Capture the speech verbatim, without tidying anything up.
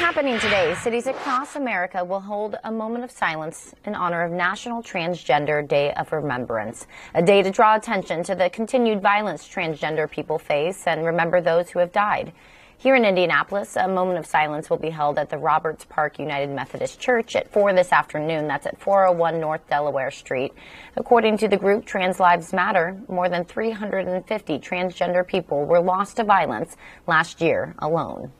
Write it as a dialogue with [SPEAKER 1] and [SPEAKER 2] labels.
[SPEAKER 1] happening today, cities across America will hold a moment of silence in honor of National Transgender Day of Remembrance, a day to draw attention to the continued violence transgender people face and remember those who have died. Here in Indianapolis, a moment of silence will be held at the Roberts Park United Methodist Church at four this afternoon. That's at four oh one North Delaware Street. According to the group Trans Lives Matter, more than three hundred fifty transgender people were lost to violence last year alone.